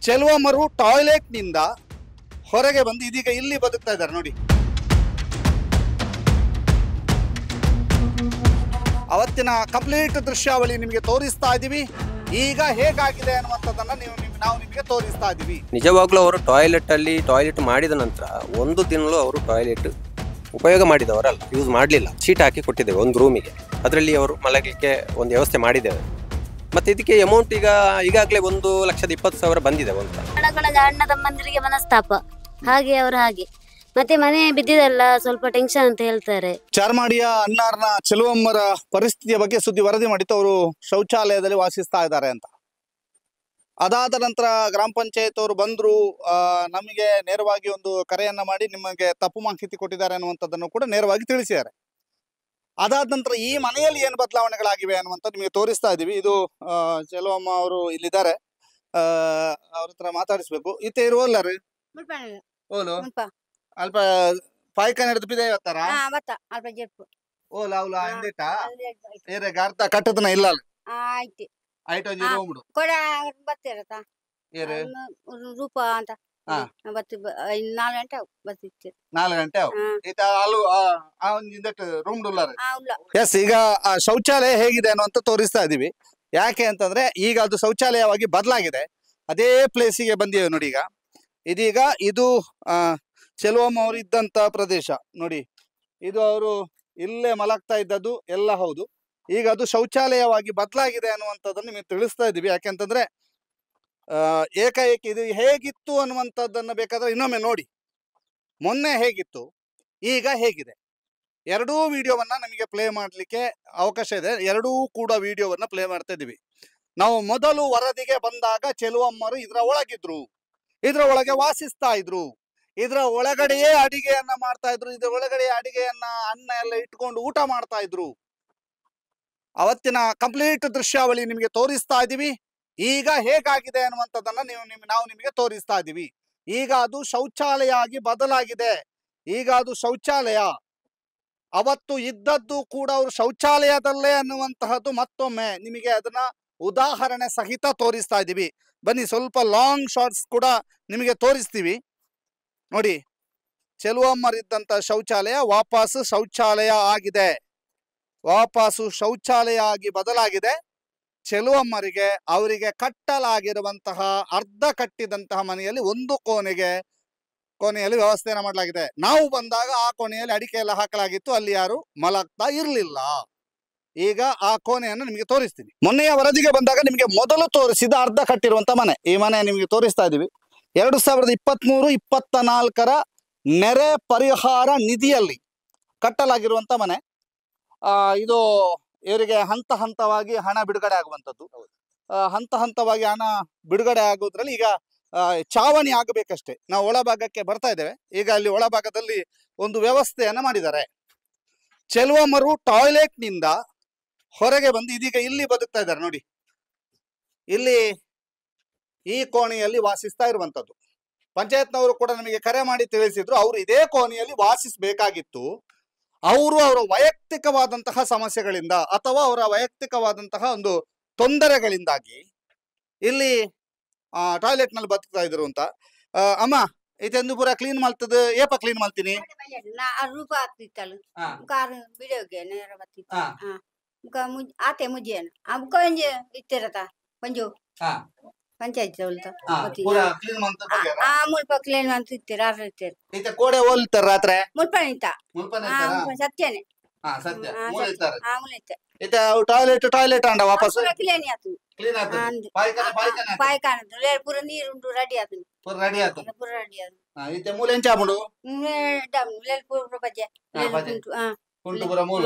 ಚೆಲುವಮ್ಮರು toilet ನಿಂದ ಹೊರಗೆ ಬಂದು ಇದೀಗ ಇಲ್ಲಿ ಬದುಕ್ತಾ ಇದ್ದಾರೆ ನೋಡಿ. ಅವತ್ತಿನ ಕಂಪ್ಲೀಟ್ ದೃಶ್ಯಾವಳಿ ನಿಮಗೆ ತೋರಿಸ್ತಾ ಇದೀವಿ. ಈಗ ಹೇಗಾಗಿದೆ ಅನ್ನುವಂಥದ್ದನ್ನ ನಾವು ನಿಮಗೆ ತೋರಿಸ್ತಾ ಇದೀವಿ. ನಿಜವಾಗ್ಲೂ ಅವರು ಟಾಯ್ಲೆಟ್ ಮಾಡಿದ ನಂತರ ಒಂದು ದಿನಲೂ ಅವರು ಟಾಯ್ಲೆಟ್ ಉಪಯೋಗ ಮಾಡಿದವರಲ್ಲ, ಯೂಸ್ ಮಾಡಲಿಲ್ಲ. ಶೀಟ್ ಹಾಕಿ ಕೊಟ್ಟಿದ್ದೇವೆ ಒಂದು ರೂಮಿಗೆ, ಅದರಲ್ಲಿ ಅವರು ಮಲಗಲಿಕ್ಕೆ ಒಂದು ವ್ಯವಸ್ಥೆ ಮಾಡಿದ್ದೇವೆ. ಮತ್ತೆ ಇದಕ್ಕೆ ಅಮೌಂಟ್ ಈಗಾಗಲೇ 1,20,000 ಬಂದಿದೆ. ಅಣ್ಣ ತಮ್ಮಂದಿರಿಗೆ ಮನಸ್ತಾಪ ಹಾಗೆ ಅವರು ಹಾಗೆ ಮತ್ತೆ ಮನೆ ಬಿದ್ದಿದೆಲ್ಲ ಸ್ವಲ್ಪ ಟೆನ್ಷನ್ ಅಂತ ಹೇಳ್ತಾರೆ. ಚಾರ್ಮಾಡಿಯ ಅನ್ನಾರ್ನ ಚೆಲುವಮ್ಮರ ಪರಿಸ್ಥಿತಿಯ ಬಗ್ಗೆ ಸುದ್ದಿ ವರದಿ ಮಾಡಿತ್ತು. ಅವರು ಶೌಚಾಲಯದಲ್ಲಿ ವಾಸಿಸ್ತಾ ಇದ್ದಾರೆ ಅಂತ. ಅದಾದ ನಂತರ ಗ್ರಾಮ ಪಂಚಾಯತ್ ಅವರು ಬಂದ್ರು, ನಮಗೆ ನೇರವಾಗಿ ಒಂದು ಕರೆಯನ್ನ ಮಾಡಿ ನಿಮಗೆ ತಪ್ಪು ಮಾಹಿತಿ ಕೊಟ್ಟಿದ್ದಾರೆ ಅನ್ನುವಂಥದ್ದನ್ನು ಕೂಡ ನೇರವಾಗಿ ತಿಳಿಸಿದ್ದಾರೆ. ಅದಾದ ನಂತರ ಈ ಮನೆಯಲ್ಲಿ ಏನು ಬದಲಾವಣೆಗಳಾಗಿವೆ ಅನ್ನುವಂಥದ್ದು ನಿಮಗೆ ತೋರಿಸ್ತಾ ಇದೀವಿ. ಇದು ಚೆಲುವಮ್ಮ ಅವರು ಇಲ್ಲಿದ್ದಾರೆ, ಅವ್ರ ಹತ್ರ ಮಾತಾಡಿಸ್ಬೇಕು. ಇತ್ತೆ ಇರುವಲ್ಲ ರೀ ಓಲು ಅಲ್ಪ ಪಾಯ್ಕ ನಡೆದು ಬಿದೆ ಇವತ್ತಾರ ಓಲ ಅವಲ ಎಂದಿಟ್ಟ ಏರೆ ಗಾರ್ತ ಕಟ್ಟದನ ಇಲ್ಲ ಆಯ್ತು ಆಯ್ತು ಒಂಜಿ ರೂಮ್ಡು ಕೊಡ ಬರ್ತೀರತ್ತ ಏರೆ ರೂಪ ಅಂತ 4 ಗಂಟೆ ಬರ್ತಿತ್ತು. 4 ಗಂಟೆ ಈತ ಅಲ್ಲು ಆ ಒಂದಿಂದಟ್ಟು ರೂಮ್ ಡುಲ್ಲಾರೆ. ಎಸ್, ಈಗ ಆ ಶೌಚಾಲಯ ಹೇಗಿದೆ ಅನ್ನುವಂತ ತೋರಿಸ್ತಾ ಇದೀವಿ. ಯಾಕೆ ಅಂತಂದ್ರೆ ಈಗ ಅದು ಶೌಚಾಲಯವಾಗಿ ಬದಲಾಗಿದೆ. ಅದೇ ಪ್ಲೇಸಿಗೆ ಬಂದಿವೆ ನೋಡಿ. ಇದೀಗ ಇದು ಚೆಲುವಮ್ಮ ಅವರು ಇದ್ದಂತ ಪ್ರದೇಶ ನೋಡಿ. ಇದು ಅವರು ಇಲ್ಲೇ ಮಲಗ್ತಾ ಇದ್ದದ್ದು ಎಲ್ಲ ಹೌದು. ಈಗ ಅದು ಶೌಚಾಲಯವಾಗಿ ಬದಲಾಗಿದೆ ಅನ್ನುವಂಥದ್ದನ್ನು ನಿಮಗೆ ತಿಳಿಸ್ತಾ ಇದ್ದೀವಿ. ಯಾಕೆಂತಂದ್ರೆ ಏಕಾಏಕಿ ಇದು ಹೇಗಿತ್ತು ಅನ್ನುವಂಥದ್ದನ್ನು ಬೇಕಾದ್ರೆ ಇನ್ನೊಮ್ಮೆ ನೋಡಿ. ಮೊನ್ನೆ ಹೇಗಿತ್ತು, ಈಗ ಹೇಗಿದೆ, ಎರಡೂ ವಿಡಿಯೋವನ್ನ ನಮಗೆ ಪ್ಲೇ ಮಾಡಲಿಕ್ಕೆ ಅವಕಾಶ ಇದೆ. ಎರಡೂ ಕೂಡ ವಿಡಿಯೋವನ್ನ ಪ್ಲೇ ಮಾಡ್ತಾ ಇದ್ದೀವಿ. ನಾವು ಮೊದಲು ವರದಿಗೆ ಬಂದಾಗ ಚೆಲುವಮ್ಮರು ಇದರ ಒಳಗಿದ್ರು, ಇದರ ಒಳಗೆ ವಾಸಿಸ್ತಾ ಇದ್ರು, ಇದರ ಒಳಗಡೆಯೇ ಅಡಿಗೆಯನ್ನ ಮಾಡ್ತಾ ಇದ್ರು, ಇದರ ಒಳಗಡೆ ಅಡಿಗೆಯನ್ನ ಅನ್ನ ಎಲ್ಲ ಇಟ್ಕೊಂಡು ಊಟ ಮಾಡ್ತಾ ಇದ್ರು. ಅವತ್ತಿನ ಕಂಪ್ಲೀಟ್ ದೃಶ್ಯಾವಳಿ ನಿಮಗೆ ತೋರಿಸ್ತಾ ಇದೀವಿ. ಈಗ ಹೇಗಾಗಿದೆ ಅನ್ನುವಂಥದ್ದನ್ನ ನಾವು ನಿಮಗೆ ತೋರಿಸ್ತಾ ಇದೀವಿ. ಈಗ ಅದು ಶೌಚಾಲಯ ಆಗಿ ಬದಲಾಗಿದೆ. ಈಗ ಅದು ಶೌಚಾಲಯ. ಅವತ್ತು ಇದ್ದದ್ದು ಕೂಡ ಅವರು ಶೌಚಾಲಯದಲ್ಲೇ ಅನ್ನುವಂತಹದ್ದು ಮತ್ತೊಮ್ಮೆ ನಿಮಗೆ ಅದನ್ನ ಉದಾಹರಣೆ ಸಹಿತ ತೋರಿಸ್ತಾ ಇದೀವಿ. ಬನ್ನಿ, ಸ್ವಲ್ಪ ಲಾಂಗ್ ಶಾರ್ಟ್ಸ್ ಕೂಡ ನಿಮಗೆ ತೋರಿಸ್ತೀವಿ ನೋಡಿ. ಚೆಲುವಮ್ಮರಿದ್ದಂತ ಶೌಚಾಲಯ ವಾಪಸ್ ಶೌಚಾಲಯ ಆಗಿದೆ, ವಾಪಸ್ಸು ಶೌಚಾಲಯ ಆಗಿ ಬದಲಾಗಿದೆ. ಚೆಲುವಮ್ಮರಿಗೆ ಅವರಿಗೆ ಕಟ್ಟಲಾಗಿರುವಂತಹ ಅರ್ಧ ಕಟ್ಟಿದಂತಹ ಮನೆಯಲ್ಲಿ ಒಂದು ಕೋಣೆಯಲ್ಲಿ ವ್ಯವಸ್ಥೆಯನ್ನು ಮಾಡಲಾಗಿದೆ. ನಾವು ಬಂದಾಗ ಆ ಕೋಣೆಯಲ್ಲಿ ಅಡಿಕೆ ಎಲ್ಲ ಹಾಕಲಾಗಿತ್ತು, ಅಲ್ಲಿ ಯಾರು ಮಲಗ್ತಾ ಇರಲಿಲ್ಲ. ಈಗ ಆ ಕೋಣೆಯನ್ನು ನಿಮಗೆ ತೋರಿಸ್ತೀನಿ. ಮೊನ್ನೆಯ ವರದಿಗೆ ಬಂದಾಗ ನಿಮಗೆ ಮೊದಲು ತೋರಿಸಿದ ಅರ್ಧ ಕಟ್ಟಿರುವಂತ ಮನೆ, ಈ ಮನೆ ನಿಮಗೆ ತೋರಿಸ್ತಾ ಇದೀವಿ. 2023-24 ನೆರೆ ಪರಿಹಾರ ನಿಧಿಯಲ್ಲಿ ಕಟ್ಟಲಾಗಿರುವಂತ ಮನೆ. ಇದು ಇವರಿಗೆ ಹಂತ ಹಂತವಾಗಿ ಹಣ ಬಿಡುಗಡೆ ಆಗುವಂಥದ್ದು. ಹಂತ ಹಂತವಾಗಿ ಹಣ ಬಿಡುಗಡೆ ಆಗೋದ್ರಲ್ಲಿ ಈಗ ಚಾವಣಿ ಆಗಬೇಕಷ್ಟೇ. ನಾವು ಒಳಭಾಗಕ್ಕೆ ಬರ್ತಾ ಇದ್ದೇವೆ. ಈಗ ಅಲ್ಲಿ ಒಳಭಾಗದಲ್ಲಿ ಒಂದು ವ್ಯವಸ್ಥೆಯನ್ನ ಮಾಡಿದ್ದಾರೆ. ಚೆಲುವಮ್ಮರು ಟಾಯ್ಲೆಟ್ ನಿಂದ ಹೊರಗೆ ಬಂದು ಇದೀಗ ಇಲ್ಲಿ ಬದುಕ್ತಾ ಇದ್ದಾರೆ ನೋಡಿ. ಇಲ್ಲಿ ಈ ಕೋಣೆಯಲ್ಲಿ ವಾಸಿಸ್ತಾ ಇರುವಂತದ್ದು. ಪಂಚಾಯತ್ನವರು ಕೂಡ ನಮಗೆ ಕರೆ ಮಾಡಿ ತಿಳಿಸಿದ್ರು, ಅವರು ಇದೇ ಕೋಣೆಯಲ್ಲಿ ವಾಸಿಸಬೇಕಾಗಿತ್ತು. ಅವರ ವೈಯಕ್ತಿಕವಾದಂತಹ ಸಮಸ್ಯೆಗಳಿಂದ ಅಥವಾ ಅವರ ವೈಯಕ್ತಿಕವಾದಂತಹ ಒಂದು ತೊಂದರೆಗಳಿಂದಾಗಿ ಇಲ್ಲಿ ಟಾಯ್ಲೆಟ್ ನಲ್ಲಿ ಬದುಕ್ತಾ ಇದ್ರು ಅಂತ. ಅಮ್ಮ ಇದೆಂದು ಪೂರ ಕ್ಲೀನ್ ಮಾಡ್ತದ ಏಪ ಕ್ಲೀನ್ ಮಾಡ್ತೀನಿ ರೂಪ ಆಗ್ತಿತ್ತಲ್ಲ ಕಾರ್ ಬಿಡೋಗೆ ನೇರ ಬರ್ತಿತ್ತು. ಆತೆ ಮುಜ್ಜೇನ ಅಬ್ಕ ಒಂಜಿ ಇತ್ತಿರತ ಮಂಜು ಪಂಚಾಯತ್ ಮುಲ್ಪ ಕ್ಲೀನ್ ಮಾಡ್ತಿರ್ತೀರ ಕೋಡೆ ಹೋಲ್ತಾರ ರಾತ್ರಿ ಮುಲ್ಪನಿತ ಸತ್ಯನೇ ಟಾಯ್ಲೆಟ್ ಅಂಡ ವಾಪಸ್ ಕ್ಲೀನ್ ಆತು ಪಾಯ್ಕಾನದು ಪೂರ ನೀರುಂಟು ರೆಡಿ ಆತು ಪೂರ ರೆಡಿ ಆತು ಮೂಲೆ ಎಂಚಾಮುಡು ಪೂರ ಬಜ್ಜೆ ಉಂಟು ಪೂರ ಮೂಲು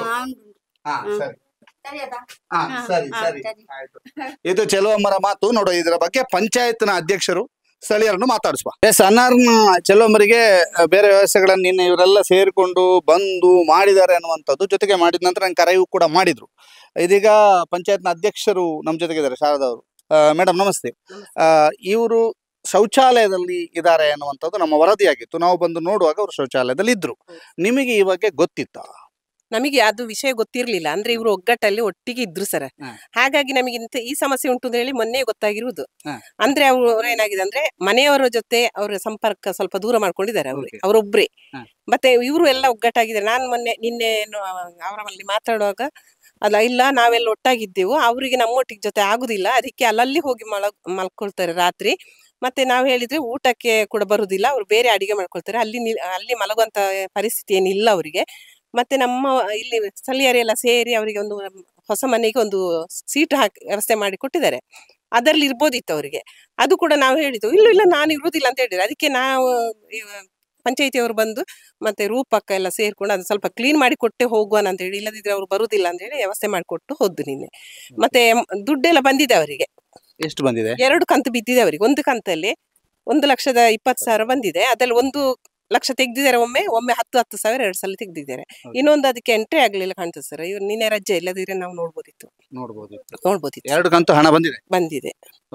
ಸರಿ ಸರಿ ಆಯ್ತು. ಇದು ಚೆಲುವಮ್ಮರ ಮಾತು ನೋಡು. ಇದರ ಬಗ್ಗೆ ಪಂಚಾಯತ್ನ ಅಧ್ಯಕ್ಷರು ಸ್ಥಳೀಯರನ್ನು ಮಾತಾಡಿಸುವ. ಅನ್ನಾರ್ನ ಚೆಲುವಮ್ಮರಿಗೆ ಬೇರೆ ವ್ಯವಸ್ಥೆಗಳನ್ನು ನಿನ್ನೆ ಇವರೆಲ್ಲ ಸೇರಿಕೊಂಡು ಬಂದು ಮಾಡಿದ್ದಾರೆ ಅನ್ನುವಂಥದ್ದು. ಜೊತೆಗೆ ಮಾಡಿದ ನಂತರ ನಂಗೆ ಕರೆಯೂ ಕೂಡ ಮಾಡಿದ್ರು. ಇದೀಗ ಪಂಚಾಯತ್ನ ಅಧ್ಯಕ್ಷರು ನಮ್ಮ ಜೊತೆಗಿದ್ದಾರೆ, ಶಾರದಾ ಅವರು. ಮೇಡಮ್ ನಮಸ್ತೆ. ಇವರು ಶೌಚಾಲಯದಲ್ಲಿ ಇದ್ದಾರೆ ಅನ್ನುವಂಥದ್ದು ನಮ್ಮ ವರದಿಯಾಗಿತ್ತು. ನಾವು ಬಂದು ನೋಡುವಾಗ ಅವರು ಶೌಚಾಲಯದಲ್ಲಿ ಇದ್ರು. ನಿಮಗೆ ಈ ಬಗ್ಗೆ ಗೊತ್ತಿತ್ತಾ? ನಮಗೆ ಅದು ವಿಷಯ ಗೊತ್ತಿರ್ಲಿಲ್ಲ. ಅಂದ್ರೆ ಇವರು ಒಗ್ಗಟ್ಟಲ್ಲಿ ಒಟ್ಟಿಗೆ ಇದ್ರು ಸರ್. ಹಾಗಾಗಿ ನಮಗೆ ಈ ಸಮಸ್ಯೆ ಉಂಟು ಅಂತ ಹೇಳಿ ಮೊನ್ನೆ ಗೊತ್ತಾಗಿರುವುದು. ಅಂದ್ರೆ ಅವ್ರು ಏನಾಗಿದೆ ಅಂದ್ರೆ ಮನೆಯವರ ಜೊತೆ ಅವರ ಸಂಪರ್ಕ ಸ್ವಲ್ಪ ದೂರ ಮಾಡ್ಕೊಂಡಿದ್ದಾರೆ ಅವರೊಬ್ರೆ. ಮತ್ತೆ ಇವರು ಎಲ್ಲ ಒಗ್ಗಟ್ಟಾಗಿದ್ದಾರೆ. ನಾನು ನಿನ್ನೆ ಅವರಲ್ಲಿ ಮಾತಾಡುವಾಗ ಅಲ್ಲ ಇಲ್ಲ ನಾವೆಲ್ಲ ಒಟ್ಟಾಗಿದ್ದೆವು, ಅವರಿಗೆ ನಮ್ಮೊಟ್ಟಿಗೆ ಜೊತೆ ಆಗುದಿಲ್ಲ, ಅದಕ್ಕೆ ಅಲ್ಲಲ್ಲಿ ಹೋಗಿ ಮಲ್ಕೊಳ್ತಾರೆ ರಾತ್ರಿ. ಮತ್ತೆ ನಾವು ಹೇಳಿದ್ರೆ ಊಟಕ್ಕೆ ಕೂಡ ಬರುದಿಲ್ಲ, ಅವ್ರು ಬೇರೆ ಅಡಿಗೆ ಮಾಡ್ಕೊಳ್ತಾರೆ, ಅಲ್ಲಿ ಮಲಗುವಂತ ಪರಿಸ್ಥಿತಿ ಏನಿಲ್ಲ ಅವರಿಗೆ. ಮತ್ತೆ ನಮ್ಮ ಇಲ್ಲಿ ಸ್ಥಳೀಯರೆಲ್ಲ ಸೇರಿ ಅವರಿಗೆ ಒಂದು ಹೊಸ ಮನೆಗೆ ಒಂದು ಸೀಟ್ ಹಾಕಿ ವ್ಯವಸ್ಥೆ ಮಾಡಿ ಕೊಟ್ಟಿದ್ದಾರೆ. ಅದರಲ್ಲಿ ಇರ್ಬೋದಿತ್ತು ಅವರಿಗೆ. ಅದು ಕೂಡ ನಾವು ಹೇಳಿದ್ವು, ಇಲ್ಲ ನಾನು ಇರುವುದಿಲ್ಲ ಅಂತ ಹೇಳಿದ್ರೆ, ಅದಕ್ಕೆ ನಾವು ಪಂಚಾಯತಿಯವರು ಬಂದು ಮತ್ತೆ ರೂಪಕ್ಕ ಎಲ್ಲ ಸೇರ್ಕೊಂಡು ಅದು ಸ್ವಲ್ಪ ಕ್ಲೀನ್ ಮಾಡಿ ಕೊಟ್ಟೆ ಹೋಗುವನ ಅಂತ ಹೇಳಿ, ಇಲ್ಲದಿದ್ರೆ ಅವ್ರು ಬರುದಿಲ್ಲ ಅಂತ ಹೇಳಿ ವ್ಯವಸ್ಥೆ ಮಾಡಿಕೊಟ್ಟು ಹೋದ್ದು ನಿನ್ನೆ. ಮತ್ತೆ ದುಡ್ಡೆಲ್ಲ ಬಂದಿದೆ ಅವರಿಗೆ. ಎಷ್ಟು ಬಂದಿದೆ? 2 ಕಂತು ಬಿದ್ದಿದೆ ಅವರಿಗೆ. ಒಂದು ಕಂತಲ್ಲಿ 1,20,000 ಬಂದಿದೆ. ಅದ್ರಲ್ಲಿ 1,00,000 ತೆಗ್ದಿದ್ದಾರೆ ಒಮ್ಮೆ 10,000 2 ಸಲ ತೆಗ್ದಿದ್ದಾರೆ. ಇನ್ನೊಂದು ಅದಕ್ಕೆ ಎಂಟ್ರಿ ಆಗ್ಲಿಲ್ಲ ಕಾಣ್ತದೆ ಸರ್. ಇವ್ರು ನಿನ್ನೆ ರಜೆ, ಇಲ್ಲದಿದ್ರೆ ನಾವು ನೋಡ್ಬೋದಿತ್ತು. 2 ಕಂತು ಹಣ ಬಂದಿದೆ.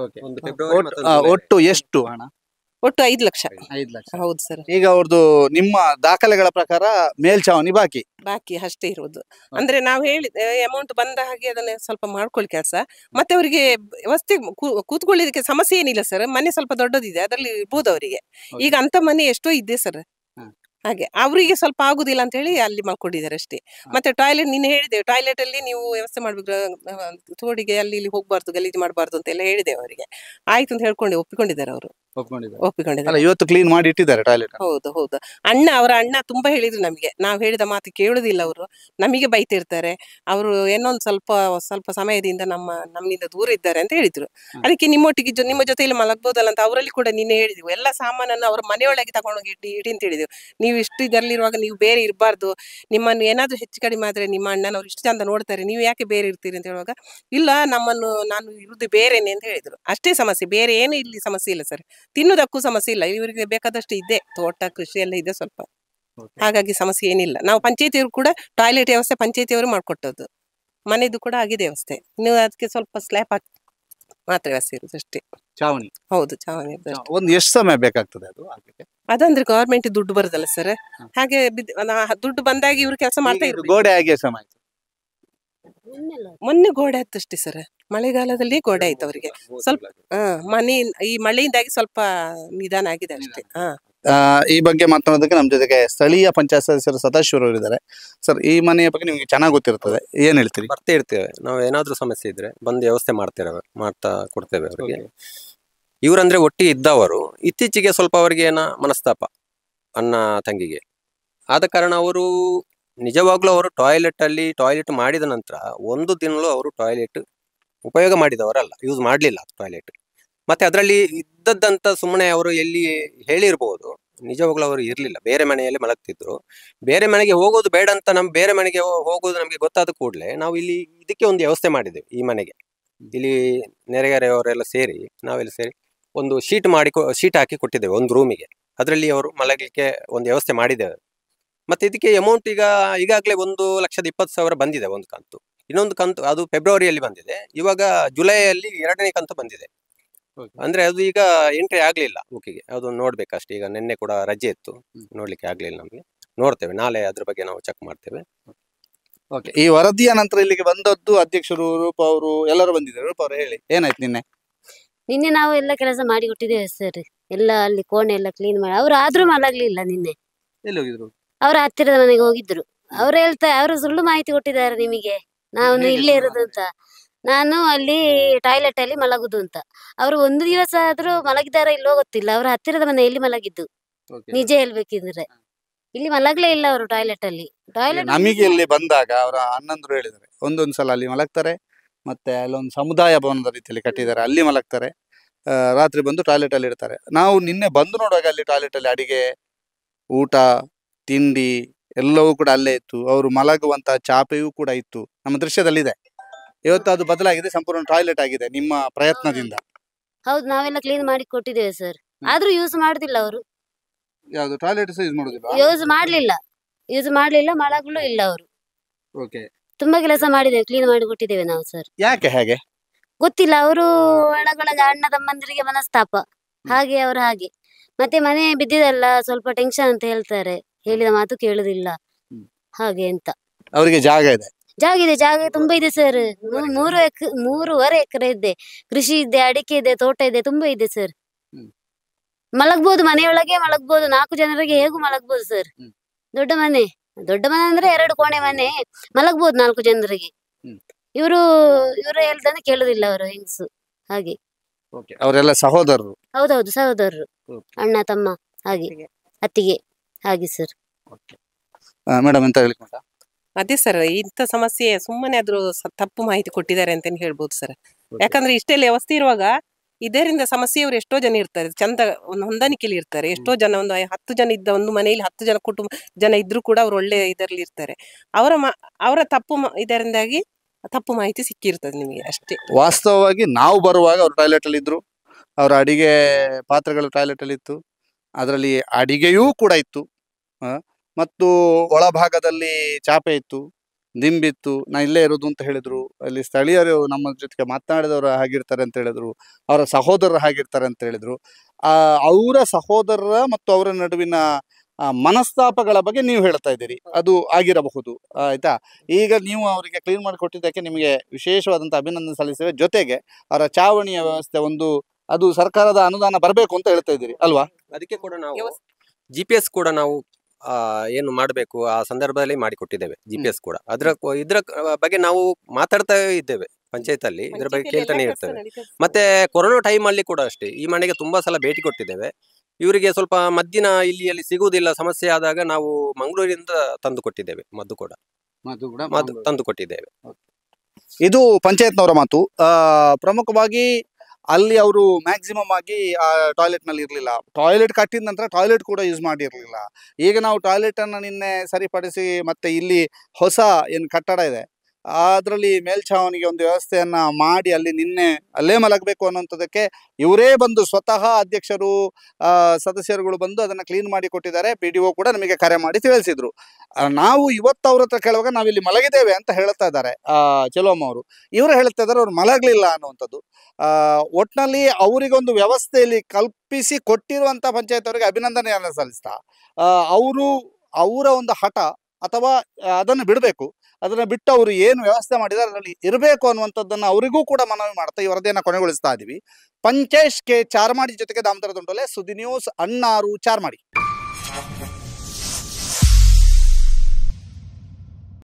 ಒಟ್ಟು ಎಷ್ಟು ಹಣ? ಒಟ್ಟು 5 ಲಕ್ಷ. 5 ಲಕ್ಷ. ಹೌದು ಸರ್. ಈಗ ಅವ್ರದ್ದು ನಿಮ್ಮ ದಾಖಲೆಗಳ ಪ್ರಕಾರ ಮೇಲ್ಛಾವಣಿ ಬಾಕಿ ಅಷ್ಟೇ ಇರುವುದು. ಅಂದ್ರೆ ನಾವು ಹೇಳಿದ ಅಮೌಂಟ್ ಬಂದ ಹಾಗೆ ಅದನ್ನ ಸ್ವಲ್ಪ ಮಾಡ್ಕೊಳ್ಳಿ ಕೆಲಸ. ಮತ್ತೆ ಅವರಿಗೆ ವ್ಯವಸ್ಥೆ ಕೂತ್ಕೊಳ್ಳಿದಕ್ಕೆ ಸಮಸ್ಯೆ ಏನಿಲ್ಲ ಸರ್. ಮನೆ ಸ್ವಲ್ಪ ದೊಡ್ಡದಿದೆ, ಅದರಲ್ಲಿ ಇರ್ಬೋದು ಅವರಿಗೆ. ಈಗ ಅಂತ ಮನೆ ಎಷ್ಟೋ ಇದೆ ಸರ್. ಹಾಗೆ ಅವರಿಗೆ ಸ್ವಲ್ಪ ಆಗುದಿಲ್ಲ ಅಂತ ಹೇಳಿ ಅಲ್ಲಿ ಮಾಡ್ಕೊಂಡಿದ್ದಾರೆ ಅಷ್ಟೇ. ಮತ್ತೆ ಟಾಯ್ಲೆಟ್ ನಿನ್ನೆ ಹೇಳಿದ್ದೇವೆ, ಟಾಯ್ಲೆಟ್ ಅಲ್ಲಿ ನೀವು ವ್ಯವಸ್ಥೆ ಮಾಡ್ಬೇಕು, ತೋಡಿಗೆ ಅಲ್ಲಿ ಇಲ್ಲಿ ಹೋಗ್ಬಾರ್ದು, ಗಲೀಜು ಮಾಡಬಾರ್ದು ಅಂತ ಎಲ್ಲ ಹೇಳಿದ್ದೇವೆ ಅವರಿಗೆ. ಆಯ್ತು ಅಂತ ಹೇಳ್ಕೊಂಡು ಒಪ್ಪಿಕೊಂಡಿದ್ದಾರೆ ಅವರು. ಒಪ್ಪಿಕೊಂಡಿದ್ದಾರೆ. ಇವತ್ತು ಕ್ಲೀನ್ ಮಾಡಿ ಇಟ್ಟಿದ್ದಾರೆ ಟಾಯ್ಲೆಟ್. ಹೌದು. ಅವರ ಅಣ್ಣ ತುಂಬಾ ಹೇಳಿದ್ರು ನಮಗೆ. ನಾವು ಹೇಳಿದ ಮಾತು ಕೇಳುದಿಲ್ಲ ಅವರು, ನಮಗೆ ಬೈತಿರ್ತಾರೆ ಅವರು. ಏನೊಂದು ಸ್ವಲ್ಪ ಸಮಯದಿಂದ ನಮ್ಮಿಂದ ದೂರ ಇದ್ದಾರೆ ಅಂತ ಹೇಳಿದ್ರು. ಅದಕ್ಕೆ ನಿಮ್ಮೊಟ್ಟಿಗೆ ನಿಮ್ಮ ಜೊತೆಯಲ್ಲಿ ಮಲಗ್ಬೋದಲ್ಲ ಅಂತ ಅವರಲ್ಲಿ ಕೂಡ ನಿನ್ನೆ ಹೇಳಿದ್ವಿ. ಎಲ್ಲ ಸಾಮಾನನ್ನು ಅವರ ಮನೆಯೊಳಗೆ ತಗೊಂಡೋಗಿ ಇಡಿ ಅಂತ ಹೇಳಿದ್ವಿ. ನೀವು ಇಷ್ಟು ಇದರಲ್ಲಿರುವಾಗ ನೀವು ಬೇರೆ ಇರಬಾರ್ದು, ನಿಮ್ಮನ್ನು ಏನಾದ್ರೂ ಹೆಚ್ಚು ಕಡಿಮೆ ಆದ್ರೆ ನಿಮ್ಮ ಅಣ್ಣನವ್ರು ಇಷ್ಟು ಚಂದ ನೋಡ್ತಾರೆ, ನೀವು ಯಾಕೆ ಬೇರೆ ಇರ್ತೀರಿ ಅಂತ ಹೇಳುವಾಗ, ಇಲ್ಲ ನಾನು ಇರುದು ಬೇರೆನೆ ಅಂತ ಹೇಳಿದ್ರು. ಅಷ್ಟೇ ಸಮಸ್ಯೆ, ಬೇರೆ ಏನು ಇಲ್ಲಿ ಸಮಸ್ಯೆ ಇಲ್ಲ ಸರ್. ತಿನ್ನುವುದಕ್ಕೂ ಸಮಸ್ಯೆ ಇಲ್ಲ, ಇವರಿಗೆ ಬೇಕಾದಷ್ಟು ಇದೆ, ತೋಟ ಕೃಷಿ ಎಲ್ಲ ಇದೆ ಸ್ವಲ್ಪ. ಹಾಗಾಗಿ ಸಮಸ್ಯೆ ಏನಿಲ್ಲ. ನಾವು ಪಂಚಾಯತಿಯವರು ಕೂಡ ಟಾಯ್ಲೆಟ್ ವ್ಯವಸ್ಥೆ ಪಂಚಾಯತಿಯವರು ಮಾಡ್ಕೊಟ್ಟದ್ದು, ಮನೆದು ಕೂಡ ಆಗಿದೆ ವ್ಯವಸ್ಥೆ. ನೀವು ಅದಕ್ಕೆ ಸ್ವಲ್ಪ ಸ್ಲ್ಯಾಪ್ ಹಾಕಿ ಮಾತ್ರ ವ್ಯವಸ್ಥೆ ಇರುದು ಅಷ್ಟೇ. ಚಾವಣಿ? ಹೌದು, ಚಾವಣಿ. ಒಂದು ಎಷ್ಟು ಸಮಯ ಬೇಕಾಗ್ತದೆ ಅದಂದ್ರೆ ಗವರ್ಮೆಂಟ್ ದುಡ್ಡು ಬರುದಲ್ಲ ಸರ್, ಹಾಗೆ ದುಡ್ಡು ಬಂದಾಗ ಇವ್ರು ಕೆಲಸ ಮಾಡ್ತಾ ಇದ್ರು. ಗೋಡೆ ಆಗಿ ಸಮಯ ಮೊನ್ನೆ ಗೋಡೆ ಆಯ್ತಷ್ಟೇ ಸರ್, ಮಳೆಗಾಲದಲ್ಲಿ ಗೋಡೆ ಆಯ್ತು ಅವರಿಗೆ. ಸ್ವಲ್ಪ ಮನೆ ಈ ಮಳೆಯಿಂದಾಗಿ ಸ್ವಲ್ಪ ನಿಧಾನ ಆಗಿದೆ ಅಷ್ಟೇ. ಈ ಬಗ್ಗೆ ಮಾತನಾಡೋದಕ್ಕೆ ನಮ್ಮ ಜೊತೆಗೆ ಸ್ಥಳೀಯ ಪಂಚಾಯತ್ ಸದಸ್ಯರು ಸದಾಶಿವರು ಇದ್ದಾರೆ. ಸರ್, ಈ ಮನೆಯ ಬಗ್ಗೆ ನಿಮ್ಗೆ ಚೆನ್ನಾಗಿ ಗೊತ್ತಿರ್ತದೆ, ಏನ್ ಹೇಳ್ತೀರಿ? ಬರ್ತಾ ಇರ್ತೇವೆ ನಾವು, ಏನಾದ್ರೂ ಸಮಸ್ಯೆ ಇದ್ರೆ ಬಂದು ವ್ಯವಸ್ಥೆ ಮಾಡ್ತಾ ಕೊಡ್ತೇವೆ ಅವರಿಗೆ. ಇವರಂದ್ರೆ ಒಟ್ಟಿಗೆ ಇದ್ದವರು. ಇತ್ತೀಚೆಗೆ ಸ್ವಲ್ಪ ಅವರಿಗೆ ಮನಸ್ತಾಪ ಅಣ್ಣ ತಂಗಿಗೆ ಆದ ಕಾರಣ ಅವರು ನಿಜವಾಗ್ಲೂ ಅವರು ಟಾಯ್ಲೆಟ್ ಮಾಡಿದ ನಂತರ ಒಂದು ದಿನಲೂ ಅವರು ಟಾಯ್ಲೆಟ್ ಉಪಯೋಗ ಮಾಡಿದವರಲ್ಲ, ಯೂಸ್ ಮಾಡಲಿಲ್ಲ ಟಾಯ್ಲೆಟ್. ಮತ್ತೆ ಅದರಲ್ಲಿ ಇದ್ದದ್ದಂತ ಸುಮ್ಮನೆ ಅವರು ಎಲ್ಲಿ ಹೇಳಿರ್ಬೋದು, ನಿಜವಾಗ್ಲೂ ಅವರು ಇರಲಿಲ್ಲ, ಬೇರೆ ಮನೆಯಲ್ಲಿ ಮಲಗ್ತಿದ್ರು. ಬೇರೆ ಮನೆಗೆ ಹೋಗೋದು ಬೇಡ ಅಂತ ಬೇರೆ ಮನೆಗೆ ಹೋಗೋದು ನಮಗೆ ಗೊತ್ತಾದ ಕೂಡಲೇ ನಾವು ಇಲ್ಲಿ ಇದಕ್ಕೆ ಒಂದು ವ್ಯವಸ್ಥೆ ಮಾಡಿದ್ದೇವೆ. ಈ ಮನೆಗೆ ಇಲ್ಲಿ ನೆರೆಗೆರೆಯವರೆಲ್ಲ ಸೇರಿ ನಾವೆಲ್ಲ ಸೇರಿ ಒಂದು ಶೀಟ್ ಹಾಕಿ ಕೊಟ್ಟಿದ್ದೇವೆ ಒಂದು ರೂಮಿಗೆ. ಅದರಲ್ಲಿ ಅವರು ಮಲಗಲಿಕ್ಕೆ ಒಂದು ವ್ಯವಸ್ಥೆ ಮಾಡಿದ್ದೇವೆ. ಮತ್ತೆ ಇದಕ್ಕೆ ಅಮೌಂಟ್ ಈಗಾಗಲೇ 1,20,000 ಬಂದಿದೆ ಒಂದು ಕಂತು. ಇನ್ನೊಂದು ಕಂತು ಅದು ಫೆಬ್ರವರಿಯಲ್ಲಿ ಬಂದಿದೆ. ಇವಾಗ ಜುಲೈಯಲ್ಲಿ 2ನೇ ಕಂತು ಬಂದಿದೆ. ಅಂದ್ರೆ ಅದು ಈಗ ಎಂಟ್ರಿ ಆಗ್ಲಿಲ್ಲ ಬುಕ್ಕಿಗೆ, ಅದು ನೋಡ್ಬೇಕಷ್ಟೇ. ಈಗ ನಿನ್ನೆ ಕೂಡ ರಜೆ ಇತ್ತು, ನೋಡ್ಲಿಕ್ಕೆ ಆಗ್ಲಿಲ್ಲ ನಮ್ಗೆ. ನೋಡ್ತೇವೆ ನಾಳೆ, ಅದ್ರ ಬಗ್ಗೆ ನಾವು ಚೆಕ್ ಮಾಡ್ತೇವೆ. ಈ ವರದಿಯ ನಂತರ ಇಲ್ಲಿಗೆ ಬಂದದ್ದು ಅಧ್ಯಕ್ಷರು ರೂಪ ಅವರು ಎಲ್ಲರೂ ಬಂದಿದ್ದಾರೆ. ರೂಪ ಅವರು ಹೇಳಿ, ಏನಾಯ್ತು ನಿನ್ನೆ ನಾವು ಎಲ್ಲ ಕೆಲಸ ಮಾಡಿ ಕೊಟ್ಟಿದ್ದೇವೆ ಸರ್. ಎಲ್ಲ ಅಲ್ಲಿ ಕೋಣೆ ಎಲ್ಲ ಕ್ಲೀನ್ ಮಾಡಿ, ಅವ್ರು ಆದ್ರೂ ಮಲಗ್ಲಿಲ್ಲ. ನಿನ್ನೆ ಎಲ್ಲಿ ಹೋಗಿದ್ರು? ಅವ್ರ ಹತ್ತಿರದ ಮನೆಗೆ ಹೋಗಿದ್ರು. ಅವರು ಸುಳ್ಳು ಮಾಹಿತಿ ಕೊಟ್ಟಿದ್ದಾರೆ ನಿಮಗೆ, ನಾನು ಇಲ್ಲೇ ಇರುದು ಅಂತ. ನಾನು ಅಲ್ಲಿ ಟಾಯ್ಲೆಟ್ ಅಲ್ಲಿ ಮಲಗುದು ಅಂತ. ಅವರು ಒಂದು ದಿವಸ ಆದ್ರೂ ಮಲಗಿದಾರ ಇಲ್ಲೋ ಗೊತ್ತಿಲ್ಲ. ಅವ್ರ ಹತ್ತಿರದ ಮನೆಯಲ್ಲಿ ಮಲಗಿದ್ದು, ನಿಜ ಹೇಳ್ಬೇಕಿದ್ರೆ. ಇಲ್ಲಿ ಮಲಗ್ಲೇ ಇಲ್ಲ ಅವರು ಟಾಯ್ಲೆಟ್ ಅಲ್ಲಿ. ನಮಗೆ ಇಲ್ಲಿ ಬಂದಾಗ ಅವರ ಅಣ್ಣಂದ್ರು ಹೇಳಿದ್ದಾರೆ, ಒಂದೊಂದ್ಸಲ ಅಲ್ಲಿ ಮಲಗ್ತಾರೆ, ಮತ್ತೆ ಅಲ್ಲೊಂದು ಸಮುದಾಯ ಭವನದ ರೀತಿಯಲ್ಲಿ ಕಟ್ಟಿದ್ದಾರೆ, ಅಲ್ಲಿ ಮಲಗ್ತಾರೆ, ರಾತ್ರಿ ಬಂದು ಟಾಯ್ಲೆಟ್ ಅಲ್ಲಿ ಇಡ್ತಾರೆ. ನಾವು ನಿನ್ನೆ ಬಂದು ನೋಡುವಾಗ ಅಲ್ಲಿ ಟಾಯ್ಲೆಟ್ ಅಲ್ಲಿ ಅಡಿಗೆ, ಊಟ, ತಿಂಡಿ ಎಲ್ಲವೂ ಕೂಡ ಅಲ್ಲೇ ಇತ್ತು. ಅವರು ಮಲಗುವಂತಹ ಚಾಪೆಯೂ ಕೂಡ ಇತ್ತು, ನಮ್ಮ ದೃಶ್ಯದಲ್ಲಿದೆ. ಇವತ್ತು ಅದು ಬದಲಾಗಿದೆ, ಸಂಪೂರ್ಣ ಟಾಯ್ಲೆಟ್ ಆಗಿದೆ ನಿಮ್ಮ ಪ್ರಯತ್ನದಿಂದ. ಹೌದು, ನಾವೆಲ್ಲ ಕ್ಲೀನ್ ಮಾಡಿ ಕೊಟ್ಟಿದ್ದೇವೆ ಸರ್. ಆದ್ರೂ ಯೂಸ್ ಮಾಡುದಿಲ್ಲ ಅವರು. ಯಾವುದು ಟಾಯ್ಲೆಟ್ ಯೂಸ್ ಮಾಡುದಿಲ್ಲ? ಯೂಸ್ ಮಾಡ್ಲಿಲ್ಲ, ಮಲಗಲು ಇಲ್ಲ ಅವರು. ತುಂಬಾ ಕೆಲಸ ಮಾಡಿದ್ದೇವೆ, ಕ್ಲೀನ್ ಮಾಡಿ ಕೊಟ್ಟಿದ್ದೇವೆ ನಾವು ಸರ್. ಯಾಕೆ ಹಾಗೆ ಗೊತ್ತಿಲ್ಲ. ಅವರು ಒಳಗೊಳಗೆ ಅಣ್ಣ ತಮ್ಮಂದಿರಿಗೆ ಮನಸ್ತಾಪ, ಹಾಗೆ ಮತ್ತೆ ಮನೆ ಬಿದ್ದಿದಲ್ಲ, ಸ್ವಲ್ಪ ಟೆನ್ಷನ್ ಅಂತ ಹೇಳ್ತಾರೆ, ಹೇಳಿದ ಮಾತು ಕೇಳುದಿಲ್ಲ ಹಾಗೆ ಅಂತ. ಅವರಿಗೆ ಜಾಗ ಇದೆ. ಜಾಗ ತುಂಬಾ ಇದೆ ಸರ್. 3.5 ಎಕರೆ ಇದೆ. ಕೃಷಿ ಇದೆ, ಅಡಿಕೆ ಇದೆ, ತೋಟ ಇದೆ, ತುಂಬಾ ಇದೆ ಸರ್. ಹ್ಮ್. ಮಲಗ್ಬೋದು, ಮನೆಯೊಳಗೆ ಮಲಗ್ಬೋದು, 4 ಜನರಿಗೆ ಹೇಗೂ ಮಲಗ್ಬೋದು ಸರ್. ಹ್ಮ್. ದೊಡ್ಡ ಮನೆ ಅಂದ್ರೆ 2 ಕೋಣೆ ಮನೆ, ಮಲಗ್ಬೋದು 4 ಜನರಿಗೆ. ಹ್ಮ್. ಇವರು ಹೇಳ್ದಂಗೆ ಕೇಳುದಿಲ್ಲ ಅವರು ಹೆಂಗಸು, ಹಾಗೆ. ಅವರೆಲ್ಲ ಸಹೋದರರು. ಹೌದೌದು, ಸಹೋದರರು, Okay. ಅಣ್ಣ ತಮ್ಮ ಹಾಗೆ, ಅತ್ತಿಗೆ ಹಾಗೆ ಸರ್. ಮೇಡಮ್ ಎಂತ ಹೇಳಿಕ್ ಉಂಟಾ? ಅದೇ ಸರ್, ಇಂಥ ಸಮಸ್ಯೆ ಸುಮ್ಮನೆ ಆದ್ರೂ ತಪ್ಪು ಮಾಹಿತಿ ಕೊಟ್ಟಿದ್ದಾರೆ ಅಂತಾನೆ ಹೇಳ್ಬೋದು ಸರ್. ಯಾಕಂದ್ರೆ ಇಷ್ಟೆಲ್ಲ ವ್ಯವಸ್ಥೆ ಇರುವಾಗ ಇದರಿಂದ ಸಮಸ್ಯೆಯವರು ಎಷ್ಟೋ ಜನ ಇರ್ತಾರೆ, ಚಂದ ಒಂದು ಹೊಂದಾಣಿಕೆಯಲ್ಲಿ ಇರ್ತಾರೆ. ಎಷ್ಟೋ ಜನ ಒಂದು 10 ಜನ ಇದ್ದ ಒಂದು ಮನೆಯಲ್ಲಿ 10 ಜನ ಜನ ಇದ್ರು ಕೂಡ ಅವ್ರು ಒಳ್ಳೆ ಇದರಲ್ಲಿ ಇರ್ತಾರೆ. ಅವರ ಇದರಿಂದಾಗಿ ತಪ್ಪು ಮಾಹಿತಿ ಸಿಕ್ಕಿರ್ತದೆ ನಿಮಗೆ ಅಷ್ಟೇ. ವಾಸ್ತವವಾಗಿ ನಾವು ಬರುವಾಗ ಅವರು ಟಾಯ್ಲೆಟ್ ಅಲ್ಲಿ ಇದ್ರು, ಅವರ ಅಡಿಗೆ ಪಾತ್ರೆಗಳು ಟಾಯ್ಲೆಟ್ ಅಲ್ಲಿ ಇತ್ತು, ಅದರಲ್ಲಿ ಅಡಿಗೆಯೂ ಕೂಡ ಇತ್ತು. ಮತ್ತು ಒಳಭಾಗದಲ್ಲಿ ಚಾಪೆ ಇತ್ತು, ದಿಂಬಿತ್ತು. ನಾ ಇಲ್ಲೇ ಇರೋದು ಅಂತ ಹೇಳಿದ್ರು. ಅಲ್ಲಿ ಸ್ಥಳೀಯರು ನಮ್ಮ ಜೊತೆಗೆ ಮಾತನಾಡಿದವರು ಹಾಗಿರ್ತಾರೆ ಅಂತ ಹೇಳಿದ್ರು, ಅವರ ಸಹೋದರರು ಹಾಗಿರ್ತಾರೆ ಅಂತ ಹೇಳಿದ್ರು. ಅವರ ಸಹೋದರರ ಮತ್ತು ಅವರ ನಡುವಿನ ಮನಸ್ತಾಪಗಳ ಬಗ್ಗೆ ನೀವು ಹೇಳ್ತಾ ಇದ್ದೀರಿ, ಅದು ಆಗಿರಬಹುದು. ಆಯ್ತಾ? ಈಗ ನೀವು ಅವರಿಗೆ ಕ್ಲೀನ್ ಮಾಡಿ ಕೊಟ್ಟಿದ್ದಕ್ಕೆ ನಿಮಗೆ ವಿಶೇಷವಾದಂಥ ಅಭಿನಂದನೆ ಸಲ್ಲಿಸ್ತೇವೆ. ಜೊತೆಗೆ ಅವರ ಚಾವಣಿಯ ವ್ಯವಸ್ಥೆ ಅದು ಸರ್ಕಾರದ ಅನುದಾನ ಬರಬೇಕು ಅಂತ ಹೇಳ್ತಾ ಇದ್ದೀರಿ ಅಲ್ವಾ? ಅದಕ್ಕೆ ಕೂಡ ನಾವು GPS ಕೂಡ ನಾವು ಏನು ಮಾಡಬೇಕು ಆ ಸಂದರ್ಭದಲ್ಲಿ ಮಾಡಿಕೊಟ್ಟಿದ್ದೇವೆ. GPS ಕೂಡ ಇದ್ರ ಬಗ್ಗೆ ನಾವು ಮಾತಾಡ್ತಾ ಇದ್ದೇವೆ ಪಂಚಾಯತ್ ಅಲ್ಲಿ, ಇದ್ರ ಬಗ್ಗೆ ಕೇಳ್ತಾನೆ ಇರ್ತೇವೆ. ಮತ್ತೆ ಕೊರೋನಾ ಟೈಮ್ ಅಲ್ಲಿ ಕೂಡ ಅಷ್ಟೇ ಈ ಮನೆಗೆ ತುಂಬಾ ಸಲ ಭೇಟಿ ಕೊಟ್ಟಿದ್ದೇವೆ. ಇವರಿಗೆ ಸ್ವಲ್ಪ ಮದ್ದಿನ ಇಲ್ಲಿ ಸಿಗುವುದಿಲ್ಲ ಸಮಸ್ಯೆ ಆದಾಗ ನಾವು ಮಂಗಳೂರಿಂದ ತಂದು ಕೊಟ್ಟಿದ್ದೇವೆ. ಮದ್ದು ತಂದು ಕೊಟ್ಟಿದ್ದೇವೆ. ಇದು ಪಂಚಾಯತ್ನವರ ಮಾತು. ಪ್ರಮುಖವಾಗಿ ಅಲ್ಲಿ ಅವರು ಮ್ಯಾಕ್ಸಿಮಮ್ ಆಗಿ ಟಾಯ್ಲೆಟ್ ನಲ್ಲಿ ಇರಲಿಲ್ಲ. ಟಾಯ್ಲೆಟ್ ಕಟ್ಟಿದ ನಂತರ ಟಾಯ್ಲೆಟ್ ಕೂಡ ಯೂಸ್ ಮಾಡಿರಲಿಲ್ಲ. ಈಗ ನಾವು ಟಾಯ್ಲೆಟ್ ಅನ್ನು ನಿನ್ನೆ ಸರಿಪಡಿಸಿ ಮತ್ತೆ ಇಲ್ಲಿ ಹೊಸ ಏನು ಕಟ್ಟಡ ಇದೆ ಅದರಲ್ಲಿ ಮೇಲ್ಛಾವಣಿಗೆ ಒಂದು ವ್ಯವಸ್ಥೆಯನ್ನ ಮಾಡಿ ಅಲ್ಲಿ ನಿನ್ನೆ ಅಲ್ಲೇ ಮಲಗಬೇಕು ಅನ್ನುವಂಥದ್ದಕ್ಕೆ ಇವರೇ ಬಂದು ಸ್ವತಃ ಅಧ್ಯಕ್ಷರು ಸದಸ್ಯರುಗಳು ಬಂದು ಅದನ್ನ ಕ್ಲೀನ್ ಮಾಡಿ ಕೊಟ್ಟಿದ್ದಾರೆ. PDO ಕೂಡ ನಮಗೆ ಕರೆ ಮಾಡಿ ತಿಳಿಸಿದ್ರು. ನಾವು ಇವತ್ತು ಅವ್ರ ಹತ್ರ ಕೇಳುವಾಗ ನಾವಿಲ್ಲಿ ಮಲಗಿದ್ದೇವೆ ಅಂತ ಹೇಳ್ತಾ ಇದ್ದಾರೆ ಚೆಲುವಮ್ಮ ಅವರು. ಇವರು ಹೇಳ್ತಾ ಇದ್ದಾರೆ ಅವ್ರು ಮಲಗಲಿಲ್ಲ ಅನ್ನುವಂಥದ್ದು. ಒಟ್ಟಿನಲ್ಲಿ ಅವರಿಗೊಂದು ವ್ಯವಸ್ಥೆಯಲ್ಲಿ ಕಲ್ಪಿಸಿ ಕೊಟ್ಟಿರುವಂಥ ಪಂಚಾಯತ್ ಅವರಿಗೆ ಅಭಿನಂದನೆಯನ್ನು ಸಲ್ಲಿಸ್ತಾ ಅವರ ಒಂದು ಹಠ ಅಥವಾ ಅದನ್ನು ಬಿಡಬೇಕು, ಅದನ್ನು ಬಿಟ್ಟು ಅವರು ಏನು ವ್ಯವಸ್ಥೆ ಮಾಡಿದ್ದಾರೆ ಅದರಲ್ಲಿ ಇರಬೇಕು ಅನ್ನುವಂಥದ್ದನ್ನು ಅವರಿಗೂ ಕೂಡ ಮನವಿ ಮಾಡ್ತಾ ಈ ವರದಿಯನ್ನು ಕೊನೆಗೊಳಿಸ್ತಾ ಇದ್ದೀವಿ. ಪಂಚೇಶ್ ಕೆ ಚಾರ್ಮಾಡಿ ಜೊತೆಗೆ ದಾಮೋದರ ದೊಂಡೋಲೆ, ಸುದ್ದಿ ನ್ಯೂಸ್, ಅಣ್ಣಾರು, ಚಾರ್ಮಾಡಿ.